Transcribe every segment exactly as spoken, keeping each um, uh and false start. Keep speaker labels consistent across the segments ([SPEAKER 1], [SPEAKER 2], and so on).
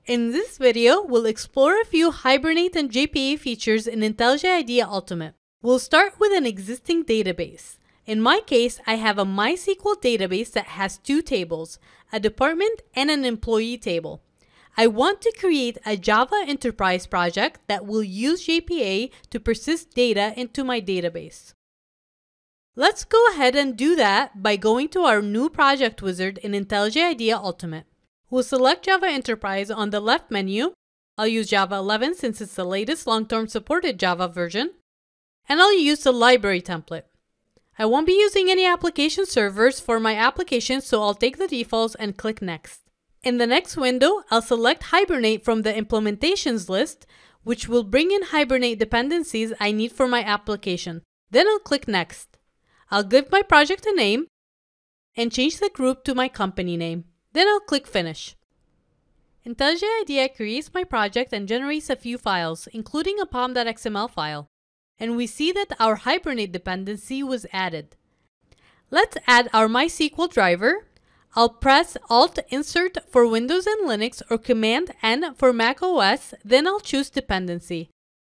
[SPEAKER 1] In this video, we'll explore a few Hibernate and J P A features in IntelliJ IDEA Ultimate. We'll start with an existing database. In my case, I have a MySQL database that has two tables, a department and an employee table. I want to create a Java Enterprise project that will use J P A to persist data into my database. Let's go ahead and do that by going to our new project wizard in IntelliJ IDEA Ultimate. We'll select Java Enterprise on the left menu. I'll use Java eleven since it's the latest long-term supported Java version. And I'll use the library template. I won't be using any application servers for my application, so I'll take the defaults and click Next. In the next window, I'll select Hibernate from the implementations list, which will bring in Hibernate dependencies I need for my application. Then I'll click Next. I'll give my project a name and change the group to my company name. Then I'll click Finish. IntelliJ IDEA creates my project and generates a few files, including a pom dot X M L file. And we see that our Hibernate dependency was added. Let's add our MySQL driver. I'll press Alt Insert for Windows and Linux or Command N for Mac O S, then I'll choose Dependency.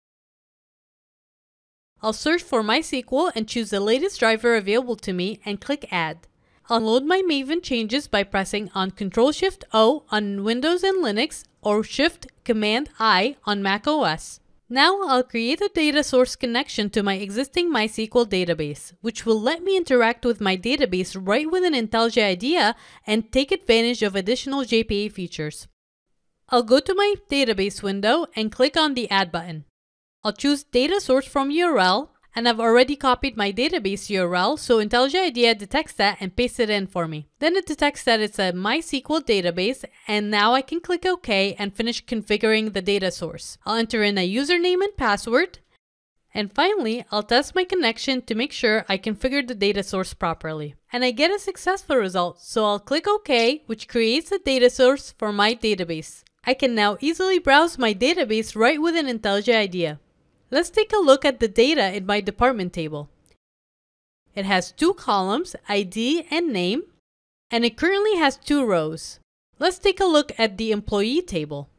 [SPEAKER 1] I'll search for MySQL and choose the latest driver available to me and click Add. I'll load my Maven changes by pressing on Control Shift O on Windows and Linux or Shift Command I on Mac O S. Now I'll create a data source connection to my existing MySQL database, which will let me interact with my database right within IntelliJ IDEA and take advantage of additional J P A features. I'll go to my database window and click on the Add button. I'll choose Data Source from U R L, and I've already copied my database U R L, so IntelliJ IDEA detects that and pastes it in for me. Then it detects that it's a MySQL database, and now I can click OK and finish configuring the data source. I'll enter in a username and password, and finally, I'll test my connection to make sure I configured the data source properly. And I get a successful result, so I'll click OK, which creates a data source for my database. I can now easily browse my database right within IntelliJ IDEA. Let's take a look at the data in my department table. It has two columns, I D and name, and it currently has two rows. Let's take a look at the employee table.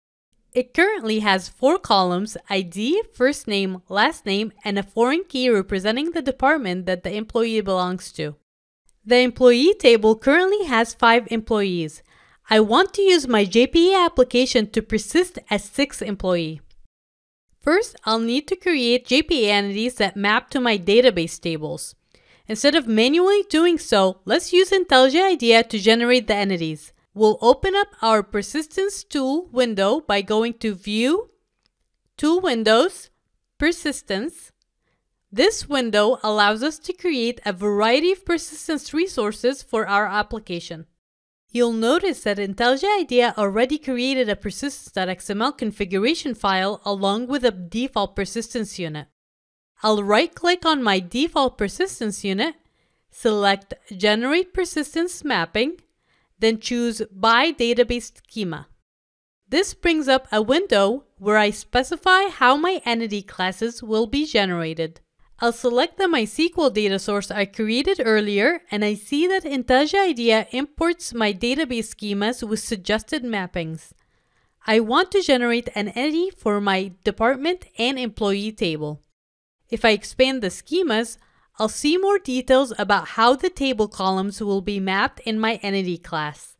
[SPEAKER 1] It currently has four columns, I D, first name, last name, and a foreign key representing the department that the employee belongs to. The employee table currently has five employees. I want to use my J P A application to persist as sixth employee. First, I'll need to create J P A entities that map to my database tables. Instead of manually doing so, let's use IntelliJ IDEA to generate the entities. We'll open up our Persistence tool window by going to View, Tool Windows, Persistence. This window allows us to create a variety of persistence resources for our application. You'll notice that IntelliJ IDEA already created a persistence dot X M L configuration file along with a default persistence unit. I'll right-click on my default persistence unit, select Generate Persistence Mapping, then choose By Database Schema. This brings up a window where I specify how my entity classes will be generated. I'll select the MySQL data source I created earlier, and I see that IntelliJ IDEA imports my database schemas with suggested mappings. I want to generate an entity for my department and employee table. If I expand the schemas, I'll see more details about how the table columns will be mapped in my entity class.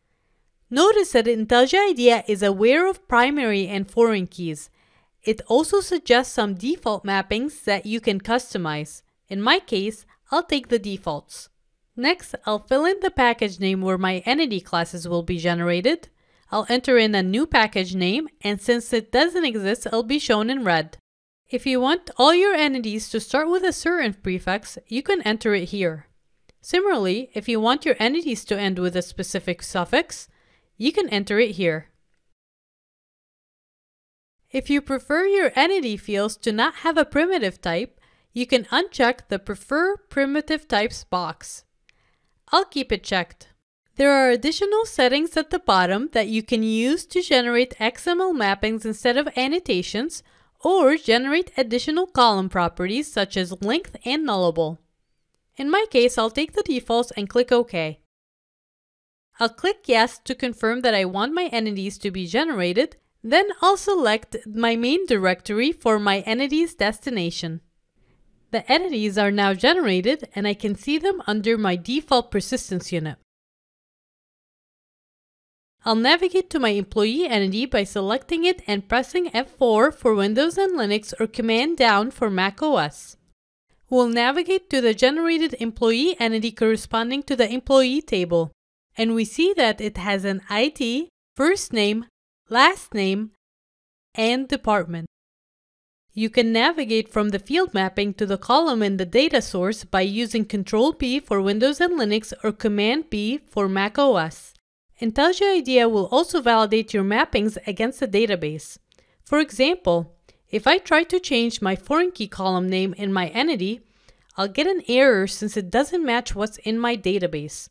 [SPEAKER 1] Notice that IntelliJ IDEA is aware of primary and foreign keys. It also suggests some default mappings that you can customize. In my case, I'll take the defaults. Next, I'll fill in the package name where my entity classes will be generated. I'll enter in a new package name, and since it doesn't exist, it'll be shown in red. If you want all your entities to start with a certain prefix, you can enter it here. Similarly, if you want your entities to end with a specific suffix, you can enter it here. If you prefer your entity fields to not have a primitive type, you can uncheck the Prefer Primitive Types box. I'll keep it checked. There are additional settings at the bottom that you can use to generate X M L mappings instead of annotations, or generate additional column properties such as length and nullable. In my case, I'll take the defaults and click OK. I'll click Yes to confirm that I want my entities to be generated. Then I'll select my main directory for my entity's destination. The entities are now generated and I can see them under my default persistence unit. I'll navigate to my employee entity by selecting it and pressing F four for Windows and Linux or Command down for Mac O S. We'll navigate to the generated employee entity corresponding to the employee table, and we see that it has an I D, first name, last name, and department. You can navigate from the field mapping to the column in the data source by using control B for Windows and Linux or Command B for Mac O S. IntelliJ IDEA will also validate your mappings against the database. For example, if I try to change my foreign key column name in my entity, I'll get an error since it doesn't match what's in my database.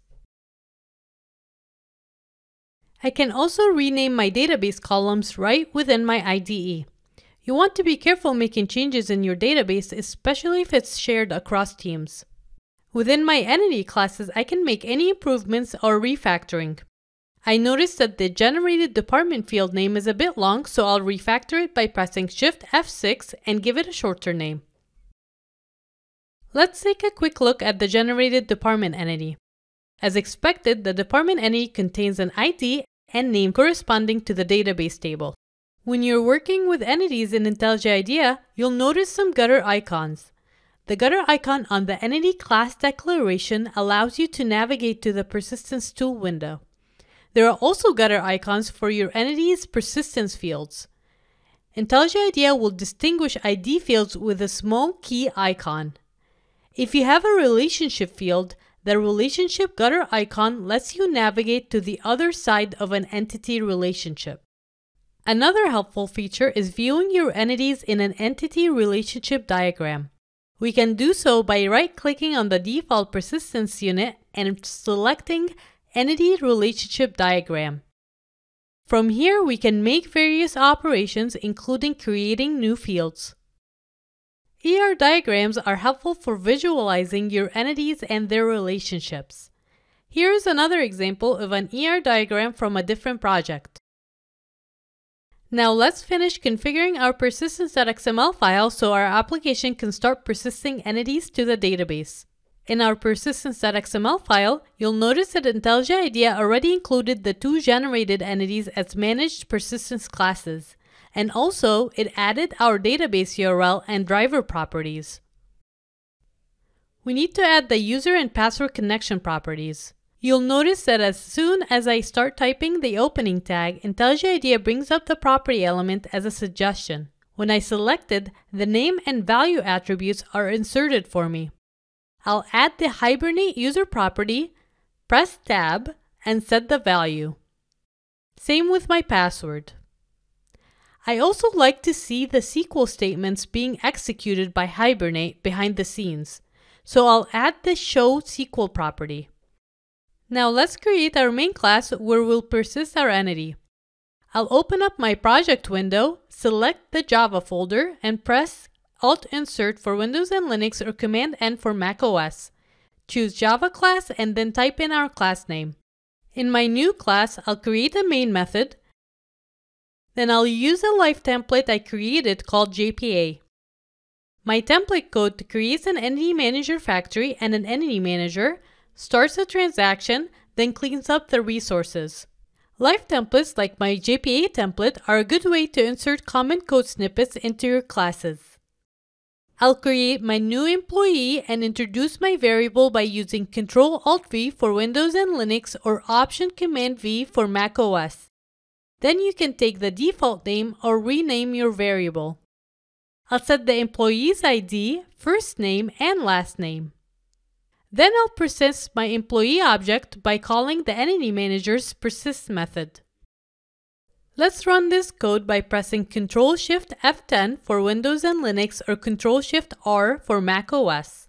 [SPEAKER 1] I can also rename my database columns right within my I D E. You want to be careful making changes in your database, especially if it's shared across teams. Within my entity classes, I can make any improvements or refactoring. I noticed that the generated department field name is a bit long, so I'll refactor it by pressing Shift F six and give it a shorter name. Let's take a quick look at the generated department entity. As expected, the department entity contains an I D and name corresponding to the database table. When you're working with entities in IntelliJ IDEA, you'll notice some gutter icons. The gutter icon on the entity class declaration allows you to navigate to the persistence tool window. There are also gutter icons for your entity's persistence fields. IntelliJ IDEA will distinguish I D fields with a small key icon. If you have a relationship field, the relationship gutter icon lets you navigate to the other side of an entity relationship. Another helpful feature is viewing your entities in an entity relationship diagram. We can do so by right-clicking on the default persistence unit and selecting Entity Relationship Diagram. From here, we can make various operations, including creating new fields. E R diagrams are helpful for visualizing your entities and their relationships. Here is another example of an E R diagram from a different project. Now let's finish configuring our persistence dot X M L file so our application can start persisting entities to the database. In our persistence dot X M L file, you'll notice that IntelliJ IDEA already included the two generated entities as managed persistence classes, and also it added our database U R L and driver properties. We need to add the user and password connection properties. You'll notice that as soon as I start typing the opening tag, IntelliJ IDEA brings up the property element as a suggestion. When I select it, the name and value attributes are inserted for me. I'll add the Hibernate user property, press Tab, and set the value. Same with my password. I also like to see the S Q L statements being executed by Hibernate behind the scenes, so I'll add the Show S Q L property. Now let's create our main class where we'll persist our entity. I'll open up my project window, select the Java folder, and press Alt-Insert for Windows and Linux or Command-N for Mac O S. Choose Java class and then type in our class name. In my new class, I'll create a main method. Then I'll use a live template I created called J P A. My template code creates an entity manager factory and an entity manager, starts a transaction, then cleans up the resources. Live templates like my J P A template are a good way to insert common code snippets into your classes. I'll create my new employee and introduce my variable by using control alt V for Windows and Linux or Option Command V for Mac O S. Then you can take the default name or rename your variable. I'll set the employee's I D, first name, and last name. Then I'll persist my employee object by calling the entity manager's persist method. Let's run this code by pressing control shift F ten for Windows and Linux or control shift R for Mac O S.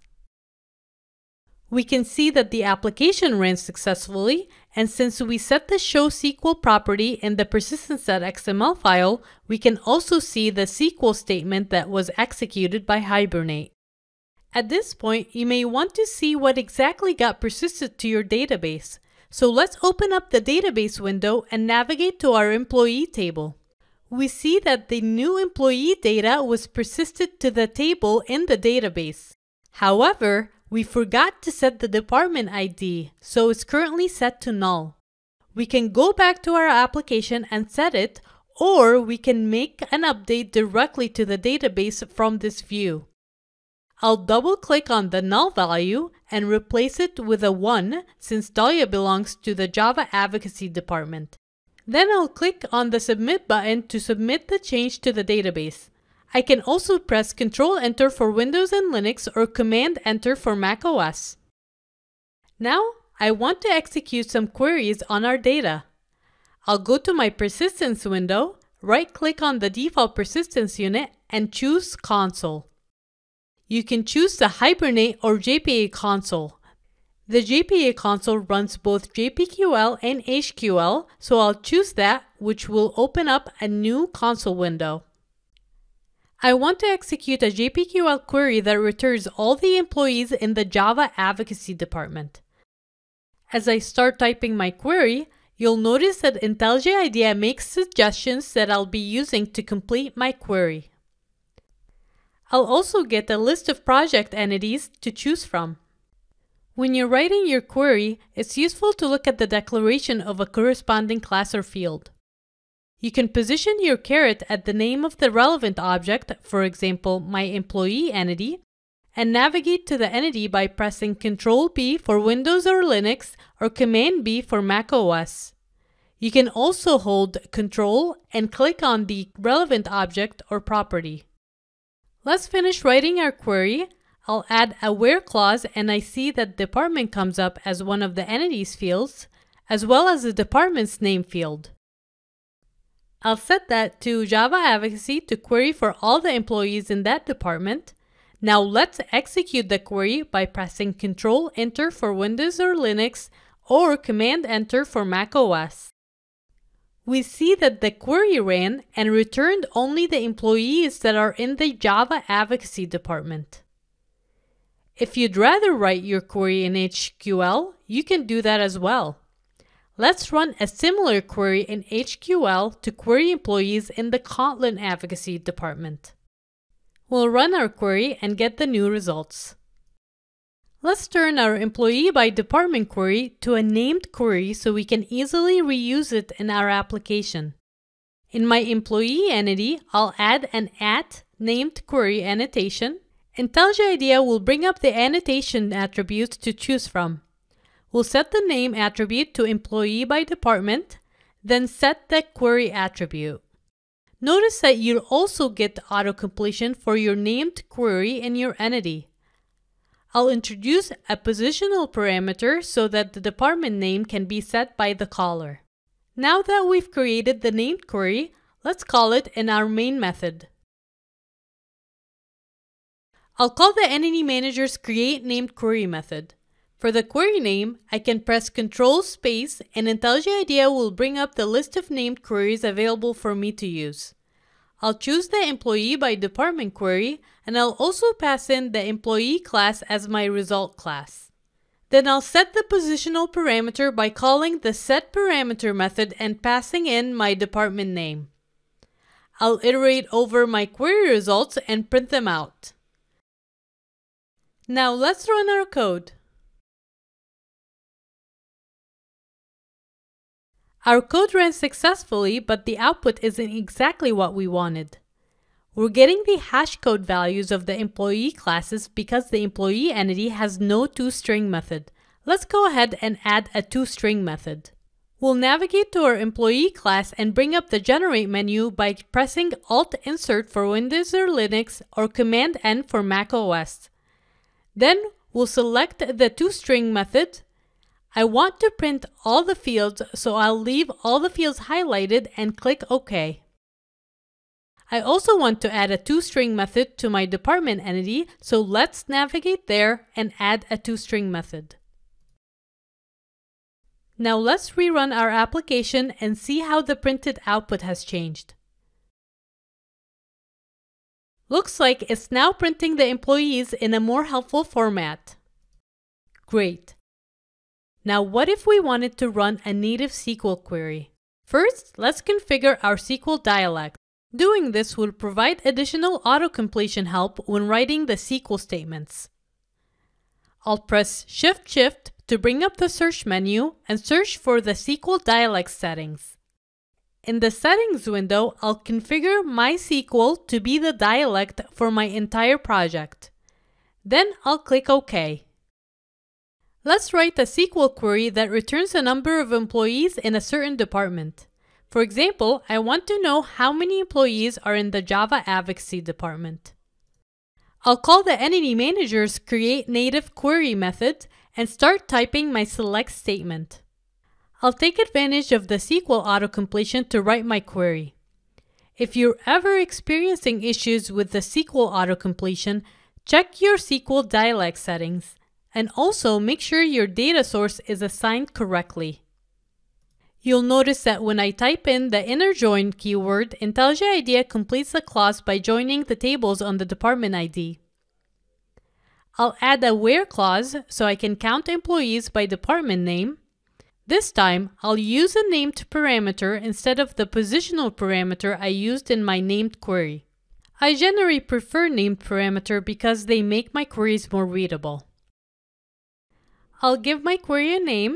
[SPEAKER 1] We can see that the application ran successfully, and since we set the Show S Q L property in the persistence dot X M L file, we can also see the S Q L statement that was executed by Hibernate. At this point, you may want to see what exactly got persisted to your database. So let's open up the database window and navigate to our employee table. We see that the new employee data was persisted to the table in the database. However, we forgot to set the department I D, so it's currently set to null. We can go back to our application and set it, or we can make an update directly to the database from this view. I'll double-click on the null value and replace it with a one since Dalia belongs to the Java Advocacy department. Then I'll click on the Submit button to submit the change to the database. I can also press control enter for Windows and Linux or command enter for macOS. Now, I want to execute some queries on our data. I'll go to my Persistence window, right-click on the default persistence unit, and choose Console. You can choose the Hibernate or J P A console. The J P A console runs both J P Q L and H Q L, so I'll choose that, which will open up a new console window. I want to execute a J P Q L query that returns all the employees in the Java Advocacy department. As I start typing my query, you'll notice that IntelliJ IDEA makes suggestions that I'll be using to complete my query. I'll also get a list of project entities to choose from. When you're writing your query, it's useful to look at the declaration of a corresponding class or field. You can position your caret at the name of the relevant object, for example, my employee entity, and navigate to the entity by pressing control B for Windows or Linux or command B for macOS. You can also hold Control and click on the relevant object or property. Let's finish writing our query. I'll add a where clause and I see that department comes up as one of the entities fields, as well as the department's name field. I'll set that to Java Advocacy to query for all the employees in that department. Now let's execute the query by pressing control enter for Windows or Linux or command enter for macOS. We see that the query ran and returned only the employees that are in the Java Advocacy department. If you'd rather write your query in H Q L, you can do that as well. Let's run a similar query in H Q L to query employees in the Kotlin Advocacy department. We'll run our query and get the new results. Let's turn our employee by department query to a named query so we can easily reuse it in our application. In my employee entity, I'll add an at named query annotation. IntelliJ IDEA will bring up the annotation attributes to choose from. We'll set the name attribute to employee by department, then set the query attribute. Notice that you'll also get auto-completion for your named query in your entity. I'll introduce a positional parameter so that the department name can be set by the caller. Now that we've created the named query, let's call it in our main method. I'll call the Entity Manager's createNamedQuery method. For the query name, I can press Control space and IntelliJ IDEA will bring up the list of named queries available for me to use. I'll choose the employee by department query and I'll also pass in the employee class as my result class. Then I'll set the positional parameter by calling the setParameter method and passing in my department name. I'll iterate over my query results and print them out. Now let's run our code. Our code ran successfully, but the output isn't exactly what we wanted. We're getting the hash code values of the employee classes because the employee entity has no toString method. Let's go ahead and add a toString method. We'll navigate to our employee class and bring up the Generate menu by pressing Alt Insert for Windows or Linux or Command N for macOS. Then we'll select the toString method. I want to print all the fields, so I'll leave all the fields highlighted and click OK. I also want to add a toString method to my department entity, so let's navigate there and add a toString method. Now let's rerun our application and see how the printed output has changed. Looks like it's now printing the employees in a more helpful format. Great. Now, what if we wanted to run a native S Q L query? First, let's configure our S Q L dialect. Doing this will provide additional auto-completion help when writing the S Q L statements. I'll press Shift Shift to bring up the search menu and search for the S Q L dialect settings. In the settings window, I'll configure my S Q L to be the dialect for my entire project. Then I'll click OK. Let's write a S Q L query that returns a number of employees in a certain department. For example, I want to know how many employees are in the Java Advocacy department. I'll call the Entity Manager's createNativeQuery method and start typing my select statement. I'll take advantage of the S Q L auto-completion to write my query. If you're ever experiencing issues with the S Q L auto-completion, check your S Q L dialect settings, and also make sure your data source is assigned correctly. You'll notice that when I type in the inner join keyword, IntelliJ IDEA completes the clause by joining the tables on the department I D. I'll add a where clause so I can count employees by department name. This time, I'll use a named parameter instead of the positional parameter I used in my named query. I generally prefer named parameter because they make my queries more readable. I'll give my query a name.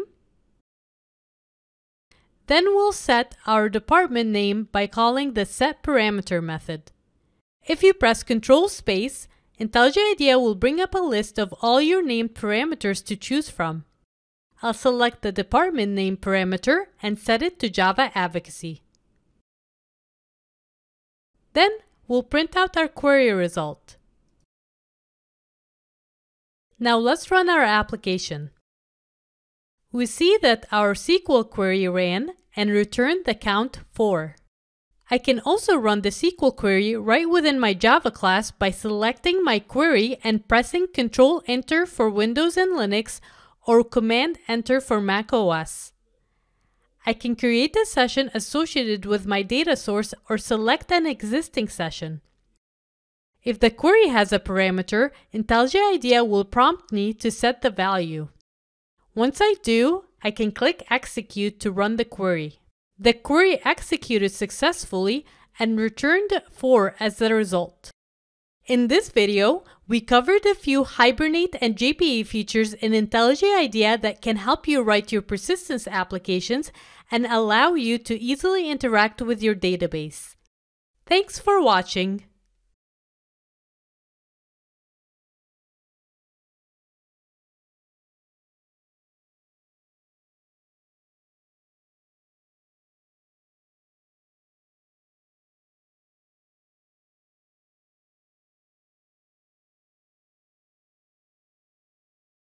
[SPEAKER 1] Then we'll set our department name by calling the setParameter method. If you press Control Space, IntelliJ IDEA will bring up a list of all your named parameters to choose from. I'll select the department name parameter and set it to Java Advocacy. Then we'll print out our query result. Now let's run our application. We see that our S Q L query ran and returned the count four. I can also run the S Q L query right within my Java class by selecting my query and pressing Control Enter for Windows and Linux or Command Enter for Mac O S. I can create a session associated with my data source or select an existing session. If the query has a parameter, IntelliJ IDEA will prompt me to set the value. Once I do, I can click Execute to run the query. The query executed successfully and returned four as the result. In this video, we covered a few Hibernate and J P A features in IntelliJ IDEA that can help you write your persistence applications and allow you to easily interact with your database. Thanks for watching.